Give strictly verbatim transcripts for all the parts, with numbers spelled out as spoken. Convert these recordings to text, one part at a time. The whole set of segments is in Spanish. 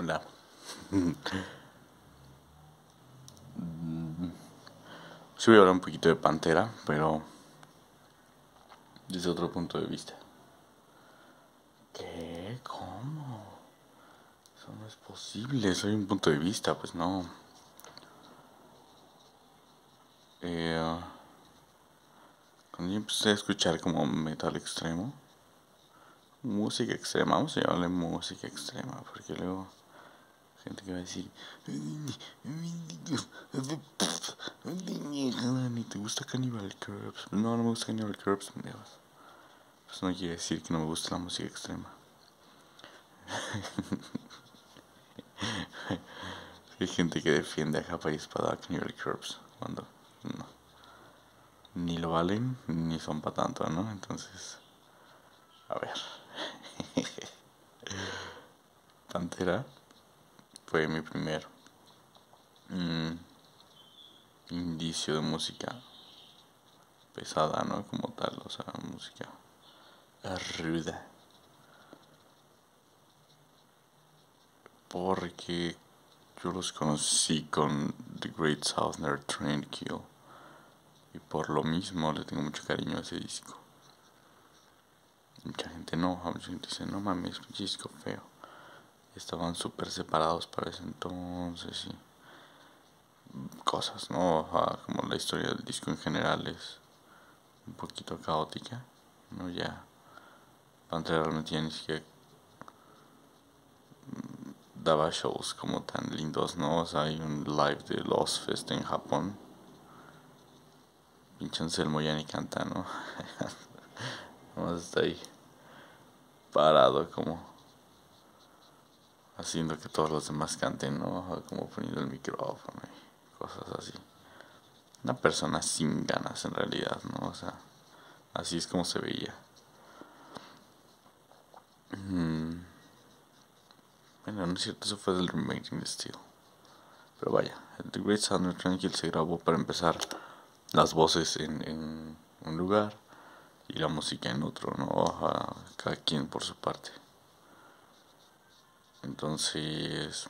Hola. Sí voy a hablar un poquito de Pantera, pero desde otro punto de vista. ¿Qué? ¿Cómo? Eso no es posible, soy un punto de vista, pues no. Eh, cuando yo empecé a escuchar como metal extremo, música extrema, vamos a llamarle música extrema, porque luego gente que va a decir, ni te gusta Cannibal Corpse. No, no me gusta Cannibal Corpse, pues no quiere decir que no me gusta la música extrema. Hay gente que defiende a capa y espada a Cannibal Corpse cuando no, ni lo valen ni son para tanto, ¿no? Entonces, a ver. Pantera fue mi primer mmm, indicio de música pesada, ¿no? Como tal, o sea, música ruda. Porque yo los conocí con The Great Southern Trendkill. Y por lo mismo le tengo mucho cariño a ese disco. Mucha gente no, mucha gente dice, no mames, un disco feo. Estaban súper separados para ese entonces y cosas, ¿no? Ah, como la historia del disco en general es un poquito caótica, ¿no? Ya Pantera realmente ya ni siquiera daba shows como tan lindos, ¿no? O sea, hay un live de Lost Fest en Japón. Pinche Anselmo ya ni canta, ¿no? Nomás está ahí parado como haciendo que todos los demás canten, ¿no? Como poniendo el micrófono y cosas así. Una persona sin ganas en realidad, ¿no? O sea, así es como se veía. Mm. Bueno, no es cierto, eso fue del Remaking de Steel. Pero vaya, el The Great Southern Trendkill se grabó para empezar las voces en, en un lugar y la música en otro, ¿no? A cada quien por su parte. Entonces,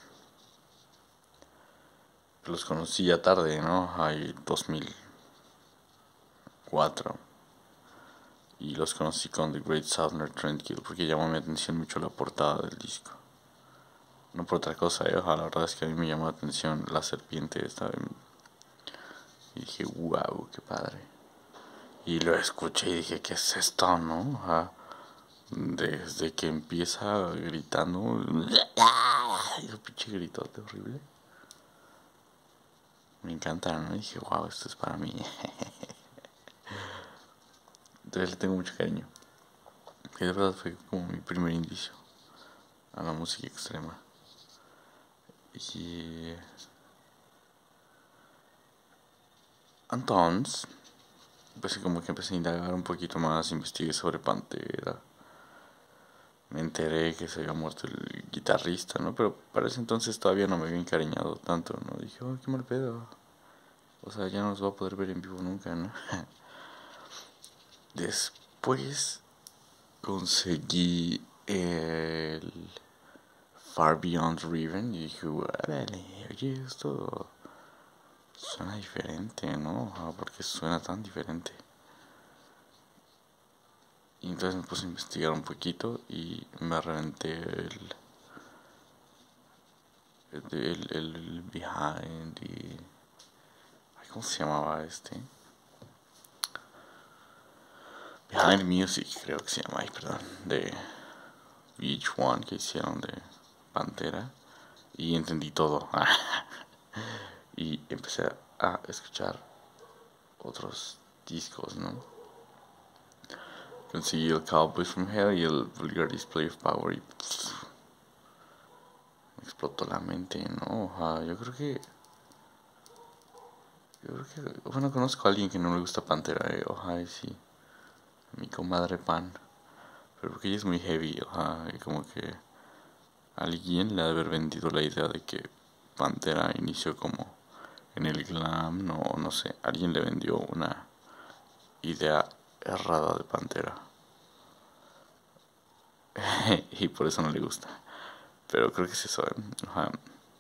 los conocí ya tarde, ¿no? Hay dos mil cuatro. Y los conocí con The Great Southern Trendkill porque llamó mi atención mucho la portada del disco. No por otra cosa, ¿eh? Ojalá, la verdad es que a mí me llamó la atención la serpiente esta. Y dije, wow, qué padre. Y lo escuché y dije, ¿qué es esto, no? Ajá. Desde que empieza gritando, ese pinche gritote horrible. Me encanta, ¿no? Y dije, wow, esto es para mí. Entonces le tengo mucho cariño. Que de verdad fue como mi primer indicio a la música extrema. Y entonces, pues como que empecé a indagar un poquito más, investigué sobre Pantera. Me enteré que se había muerto el guitarrista, ¿no? Pero para ese entonces todavía no me había encariñado tanto, ¿no? Dije, oh, qué mal pedo. O sea, ya no nos va a poder ver en vivo nunca, ¿no? Después conseguí el Far Beyond Riven y dije, vale, oye, esto suena diferente, ¿no? ¿Por qué suena tan diferente? Y entonces me puse a investigar un poquito y me reventé el el, el, el Behind y... ¿Cómo se llamaba este? Behind Music, creo que se llama, ay, perdón, de V H uno que hicieron de Pantera. Y entendí todo. Y empecé a escuchar otros discos, ¿no? Conseguí el Cowboys from Hell y el Vulgar Display of Power y pff, me explotó la mente, ¿no? Uh, yo creo que yo creo que bueno, conozco a alguien que no le gusta Pantera, eh, ojalá, sí, mi comadre Pan, pero porque ella es muy heavy, ojalá, y como que alguien le ha de haber vendido la idea de que Pantera inició como en el glam, no, no sé, alguien le vendió una idea errada de Pantera y por eso no le gusta. Pero creo que es eso, ¿eh? Ajá.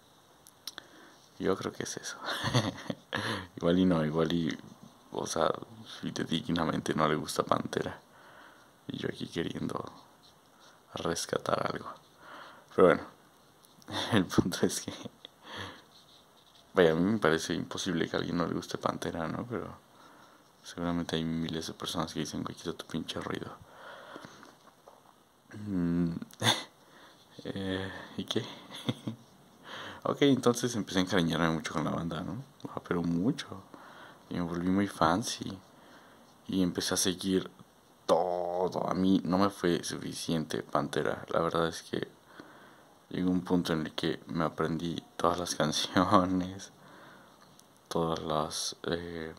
Yo creo que es eso. Igual y no, igual y... O sea, si te dignamente no le gusta Pantera. Y yo aquí queriendo rescatar algo. Pero bueno, el punto es que... Vaya, a mí me parece imposible que a alguien no le guste Pantera, ¿no? Pero seguramente hay miles de personas que dicen, güey, quita tu pinche ruido. Mm, eh, ¿Y qué? Ok, entonces empecé a encariñarme mucho con la banda, ¿no? Ah, pero mucho. Y me volví muy fancy. Y empecé a seguir todo. A mí no me fue suficiente Pantera. La verdad es que llegó un punto en el que me aprendí todas las canciones, todas las... Eh,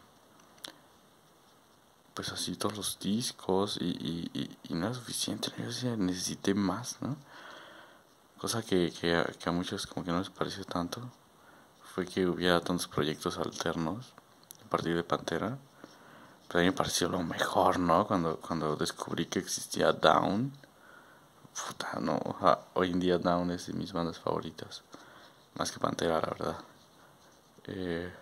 pues así todos los discos y, y, y, y no era suficiente. Yo decía, necesité más, ¿no? Cosa que, que, a, que a muchos como que no les pareció tanto. Fue que hubiera tantos proyectos alternos a partir de Pantera. Pero a mí me pareció lo mejor, ¿no? Cuando, cuando descubrí que existía Down. Puta, no. Ja, hoy en día Down es de mis bandas favoritas. Más que Pantera, la verdad. Eh,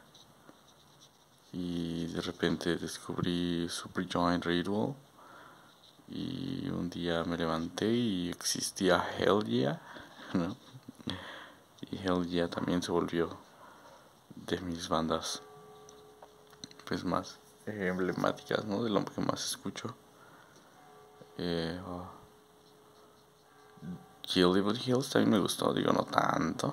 y de repente descubrí Supergiant Ritual. Y un día me levanté y existía Hell Yeah, ¿no? Y Hell Yeah también se volvió de mis bandas pues más eh, emblemáticas, ¿no? De lo que más escucho. Eh, oh. Kill Evil Hills también me gustó, digo, no tanto.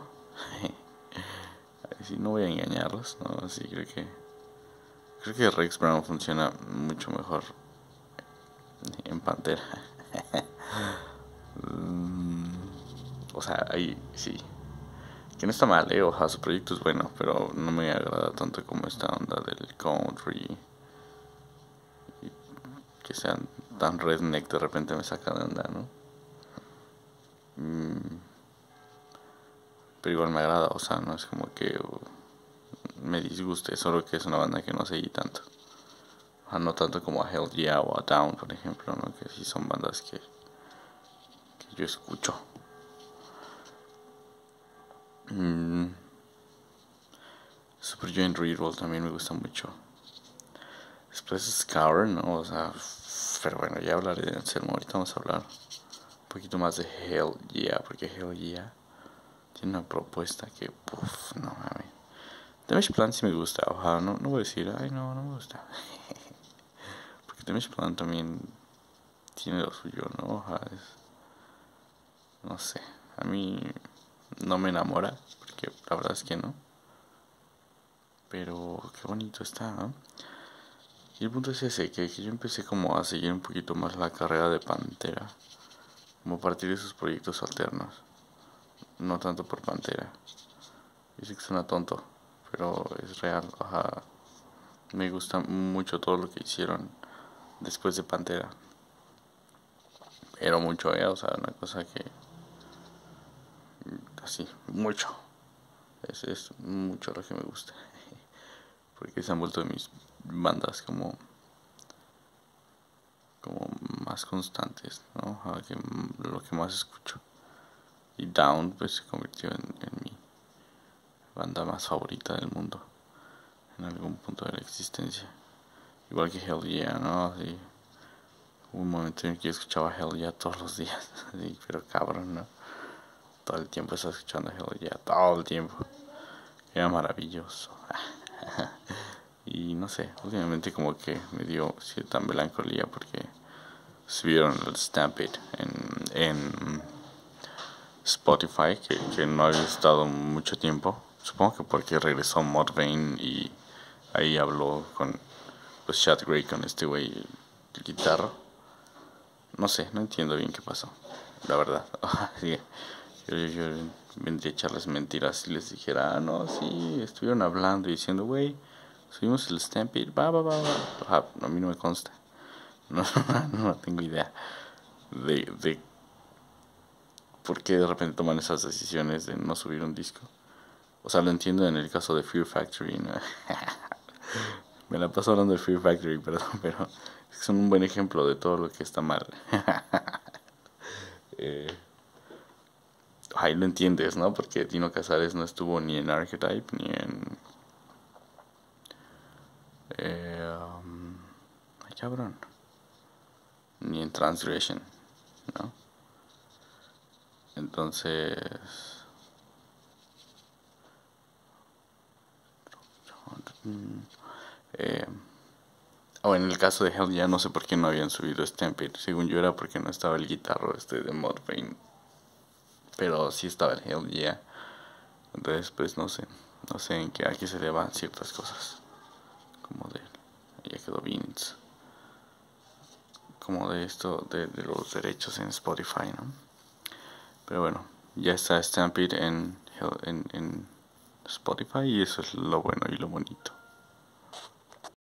Así no voy a engañarlos, ¿no? Así creo que creo que Rex Brown funciona mucho mejor en Pantera. mm, o sea, ahí sí. Que no está mal, eh, ojalá su proyecto es bueno, pero no me agrada tanto como esta onda del country. Y que sean tan redneck de repente me saca de onda, ¿no? Mm, pero igual me agrada, o sea, no es como que uh, me disguste, solo que es una banda que no seguí tanto. O sea, no tanto como a Hell Yeah o a Down, por ejemplo, ¿no? Que sí son bandas que, que yo escucho. Mm, Supergiant Ritual también me gusta mucho. Después Scour, ¿no? O sea, pero bueno, ya hablaré de Anselmo. Ahorita vamos a hablar un poquito más de Hell Yeah, porque Hell Yeah tiene una propuesta que, puff, no mames. Damage Plan sí me gusta, ojalá, no, no voy a decir, ay no, no me gusta. Porque Damage Plan también tiene lo suyo, ¿no? Ojalá es, no sé, a mí no me enamora, porque la verdad es que no. Pero qué bonito está, ¿no? Y el punto es ese, que, que yo empecé como a seguir un poquito más la carrera de Pantera, como a partir de sus proyectos alternos, no tanto por Pantera. Yo sé que suena tonto, pero es real, ajá. Me gusta mucho todo lo que hicieron después de Pantera. Pero mucho, eh, o sea, una cosa que... Así, mucho. Es, es mucho lo que me gusta. Porque se han vuelto de mis bandas como... Como más constantes, ¿no? Ajá, que, lo que más escucho. Y Down, pues se convirtió en, en mi banda más favorita del mundo. En algún punto de la existencia. Igual que Hell Yeah, ¿no? Así, hubo un momento en el que yo escuchaba Hell Yeah todos los días. Así, pero cabrón, ¿no? Todo el tiempo estaba escuchando Hell Yeah, todo el tiempo. Era maravilloso. Y no sé, últimamente como que me dio cierta melancolía porque subieron el Stampede en, en Spotify, que, que no había estado mucho tiempo. Supongo que porque regresó Mudvayne y ahí habló con pues Chad Gray, con este güey, el guitarro. No sé, no entiendo bien qué pasó, la verdad. Sí, yo, yo, yo vendría a echarles mentiras si les dijera, ah, no, sí, estuvieron hablando y diciendo, güey, subimos el Stampede, va, va, va, va. Ah, a mí no me consta. No, no tengo idea de, de por qué de repente toman esas decisiones de no subir un disco. O sea, lo entiendo en el caso de Fear Factory, ¿no? Me la paso hablando de Fear Factory, perdón, pero son un buen ejemplo de todo lo que está mal. eh, ahí lo entiendes, ¿no? Porque Dino Casares no estuvo ni en Archetype ni en... Eh, um, ay, cabrón. Ni en Transgression, ¿no? Entonces... Eh, o en el caso de Hell Yeah, no sé por qué no habían subido Stampede. Según yo era porque no estaba el guitarro este de Mudvayne. Pero sí estaba el Hell Yeah. Entonces, pues no sé. No sé en qué, a qué se deban ciertas cosas. Como de... Ya quedó Vince. Como de esto, de, de los derechos en Spotify, ¿no? Pero bueno, ya está Stampede en, en, en Spotify y eso es lo bueno y lo bonito.